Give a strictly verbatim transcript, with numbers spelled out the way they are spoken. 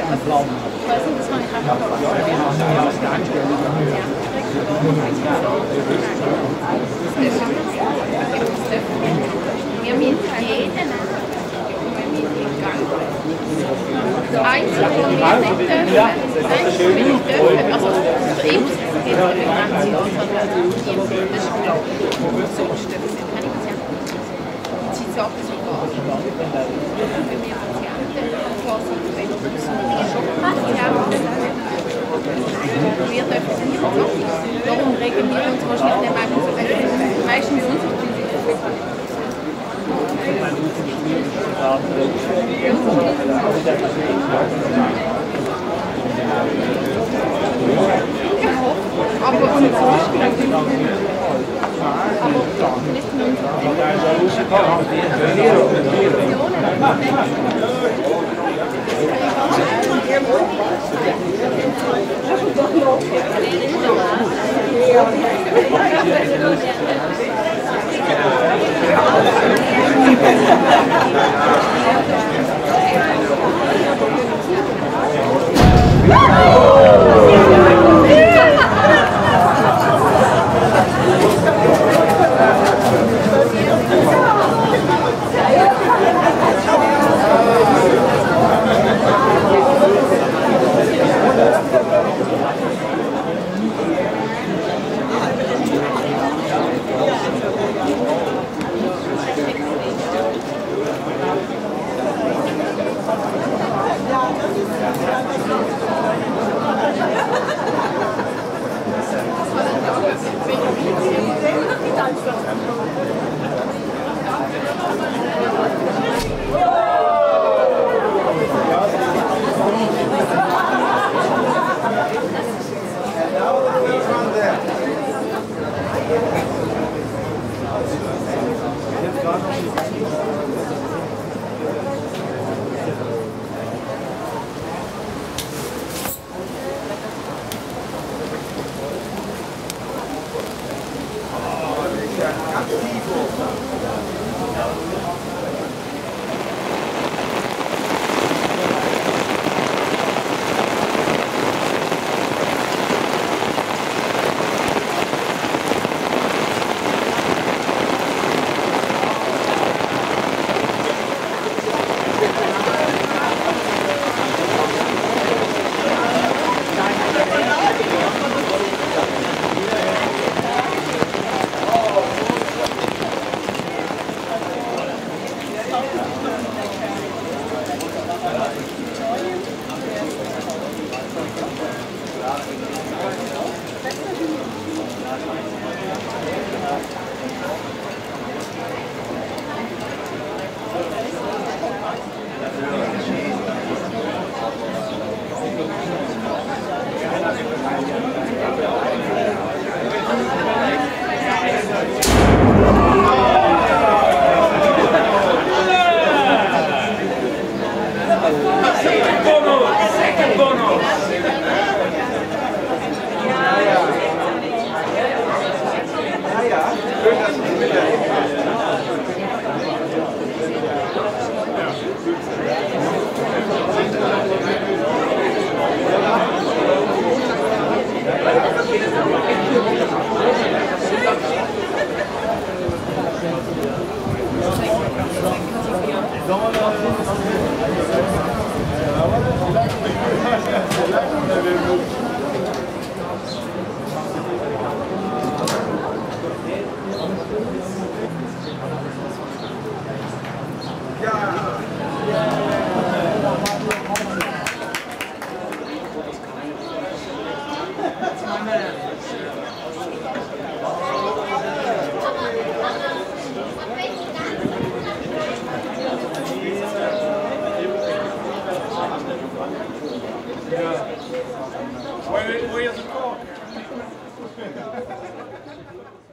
Plan haben. Ich weiß nicht, das habe ich einfach wir müssen jeden das Einzige, was wir nicht dürfen, das Einzige, was wir nicht dürfen, also für ihn gibt es eine Grenze, also die empfiehlt das Spiel. Sonst dürfen wir keine Patienten und sie sagen es sogar. Wenn wir Patienten quasi, wenn es Schockpatienten wir dürfen es nicht machen. Darum regen wir uns wahrscheinlich meistens unsere aber ohne Vorstellung. Aber vielleicht nur Where, where's the talk?